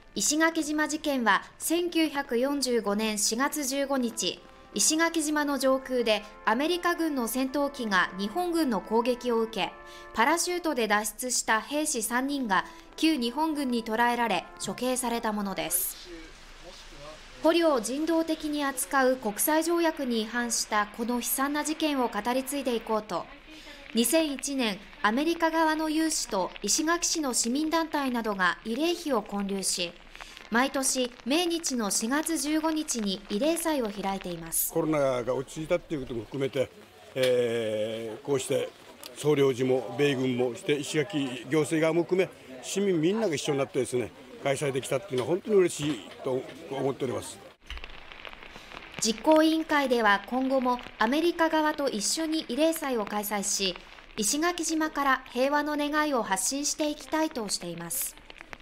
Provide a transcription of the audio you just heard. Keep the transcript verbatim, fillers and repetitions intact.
石垣島事件はせんきゅうひゃくよんじゅうごねんしがつじゅうごにち、石垣島の上空でアメリカ軍の戦闘機が日本軍の攻撃を受け、パラシュートで脱出した兵士さんにんが旧日本軍に捕らえられ処刑されたものです。捕虜を人道的に扱う国際条約に違反したこの悲惨な事件を語り継いでいこうと、にせんいちねん、アメリカ側の有志と石垣市の市民団体などが慰霊碑を建立し、毎年、命日のしがつじゅうごにちに慰霊祭を開いています。 コロナが落ち着いたということも含めて、えー、こうして総領事も米軍もして石垣行政側も含め市民みんなが一緒になってですね、開催できたというのは本当に嬉しいと思っております。 実行委員会では今後もアメリカ側と一緒に慰霊祭を開催し、石垣島から平和の願いを発信していきたいとしています。